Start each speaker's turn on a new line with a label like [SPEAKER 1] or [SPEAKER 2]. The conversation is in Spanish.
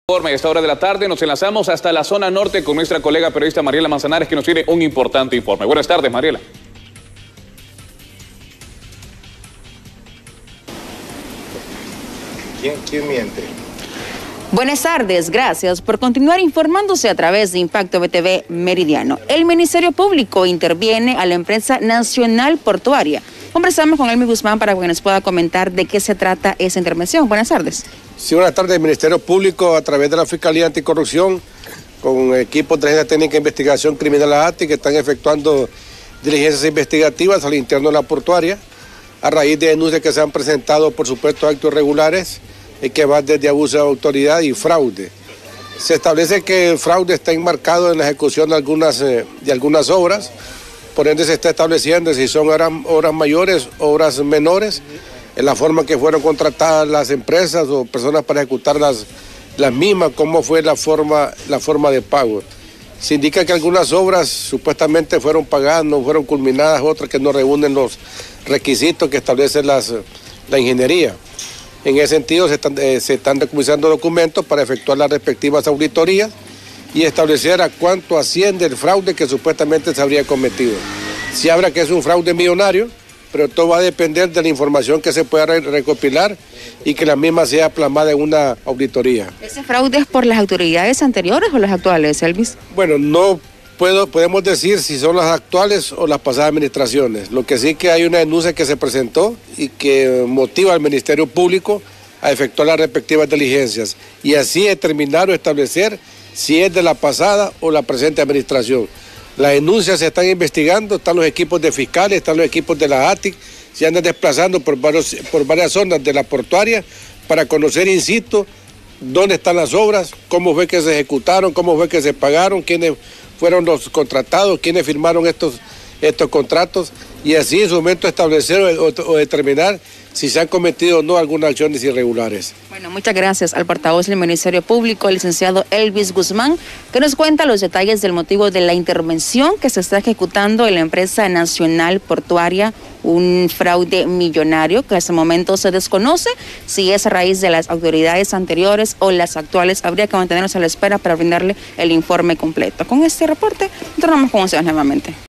[SPEAKER 1] A esta hora de la tarde nos enlazamos hasta la zona norte con nuestra colega periodista Mariela Manzanares, que nos tiene un importante informe. Buenas tardes, Mariela.
[SPEAKER 2] ¿Quién miente?
[SPEAKER 3] Buenas tardes, gracias por continuar informándose a través de Impacto BTV Meridiano. El Ministerio Público interviene a la empresa Nacional Portuaria. Conversamos con Elvis Guzmán para que nos pueda comentar de qué se trata esa intervención. Buenas tardes.
[SPEAKER 2] Sí, buenas tardes. El Ministerio Público, a través de la Fiscalía Anticorrupción, con equipos de Agencia Técnica de Investigación Criminal ATI, que están efectuando diligencias investigativas al interno de la portuaria, a raíz de denuncias que se han presentado por supuestos actos irregulares, que van desde abuso de autoridad y fraude. Se establece que el fraude está enmarcado en la ejecución de algunas obras, por ende se está estableciendo si son obras mayores, obras menores, en la forma que fueron contratadas las empresas o personas para ejecutar las mismas, cómo fue la forma de pago. Se indica que algunas obras supuestamente fueron pagadas, no fueron culminadas, otras que no reúnen los requisitos que establece la ingeniería. En ese sentido se están decomisando documentos para efectuar las respectivas auditorías y establecer a cuánto asciende el fraude que supuestamente se habría cometido. Se habla que es un fraude millonario, pero todo va a depender de la información que se pueda recopilar y que la misma sea plasmada en una auditoría.
[SPEAKER 3] ¿Ese fraude es por las autoridades anteriores o las actuales, Elvis?
[SPEAKER 2] Bueno, no podemos decir si son las actuales o las pasadas administraciones. Lo que sí que hay una denuncia que se presentó y que motiva al Ministerio Público a efectuar las respectivas diligencias y así determinar o establecer si es de la pasada o la presente administración. Las denuncias se están investigando, están los equipos de fiscales, están los equipos de la ATIC, se andan desplazando por varias zonas de la portuaria para conocer in situ dónde están las obras, cómo fue que se ejecutaron, cómo fue que se pagaron, quiénes fueron los contratados, quiénes firmaron estos contratos y así en su momento establecer o determinar si se han cometido o no algunas acciones irregulares.
[SPEAKER 3] Bueno, muchas gracias al portavoz del Ministerio Público, el licenciado Elvis Guzmán, que nos cuenta los detalles del motivo de la intervención que se está ejecutando en la empresa Nacional Portuaria, un fraude millonario que hasta el momento se desconoce si es a raíz de las autoridades anteriores o las actuales. Habría que mantenernos a la espera para brindarle el informe completo. Con este reporte, retornamos con ustedes nuevamente.